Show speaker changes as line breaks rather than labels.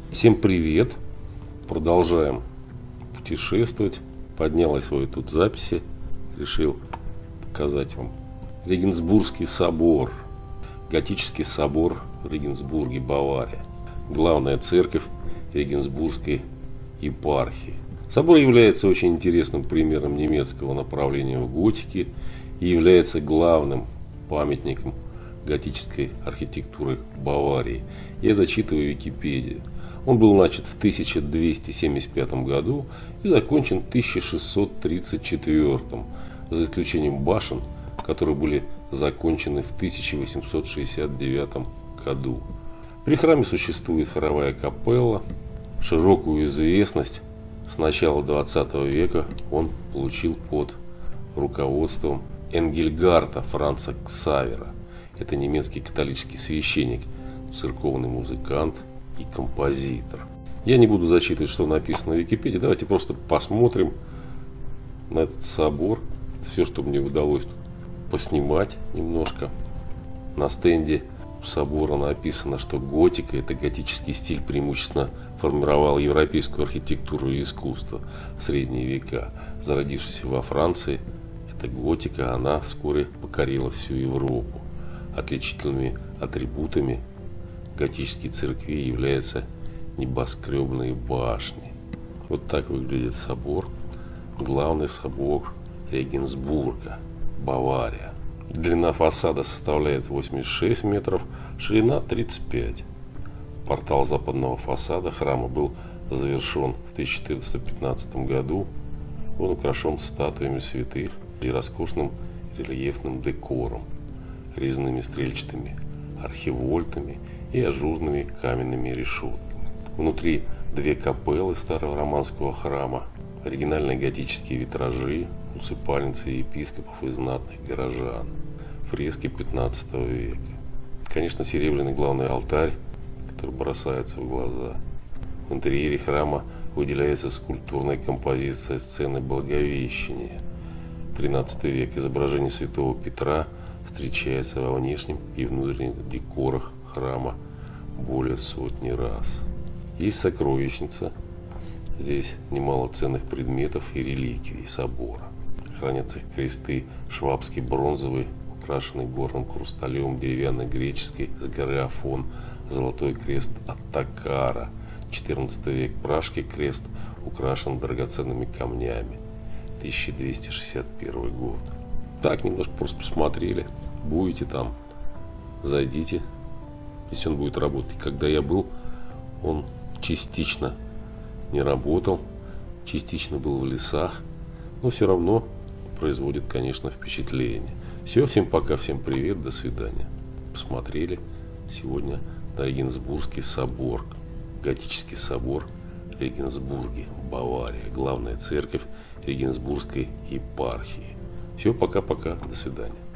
Всем привет! Продолжаем путешествовать. Поднял я свои тут записи. Решил показать вам Регенсбургский собор. Готический собор в Регенсбурге, Бавария. Главная церковь Регенсбургской епархии. Собор является очень интересным примером немецкого направления в готике и является главным памятником готической архитектуры Баварии. Я зачитываю Википедию. Он был начат в 1275 году и закончен в 1634, за исключением башен, которые были закончены в 1869 году. При храме существует хоровая капелла. Широкую известность с начала 20 века он получил под руководством Энгельгарта Франца Ксавера. Это немецкий католический священник, церковный музыкант и композитор. Я не буду зачитывать, что написано в Википедии. Давайте просто посмотрим на этот собор. Все, что мне удалось тут поснимать немножко. На стенде собора написано, что готика, это готический стиль, преимущественно формировал европейскую архитектуру и искусство в средние века. Зародившись во Франции, эта готика, она вскоре покорила всю Европу. Отличительными атрибутами готической церкви являются небоскребные башни. Вот так выглядит собор. Главный собор Регенсбурга, Бавария. Длина фасада составляет 86 метров, ширина 35. Портал западного фасада храма был завершен в 1415 году. Он украшен статуями святых и роскошным рельефным декором, резными стрельчатыми архивольтами и ажурными каменными решетками. Внутри две капеллы старого романского храма, оригинальные готические витражи, усыпальницы епископов и знатных горожан, фрески 15 века. Конечно, серебряный главный алтарь, который бросается в глаза. В интерьере храма выделяется скульптурная композиция сцены Благовещения. 13 век. Изображение святого Петра встречается во внешнем и внутренних декорах храма более сотни раз. Есть сокровищница. Здесь немало ценных предметов и реликвий собора. Хранятся кресты швабский бронзовый, украшенный горным хрусталем, деревянный греческий с горы Афон, золотой крест от Такара. 14 век. Пражский крест украшен драгоценными камнями. 1261 год. Так, немножко просто посмотрели. Будете там, зайдите. Если он будет работать. Когда я был, он частично не работал, частично был в лесах. Но все равно производит, конечно, впечатление. Все, всем пока, всем привет, до свидания. Посмотрели сегодня на Регенсбургский собор. Готический собор в Регенсбурге, Бавария. Главная церковь Регенсбургской епархии. Все, пока-пока, до свидания.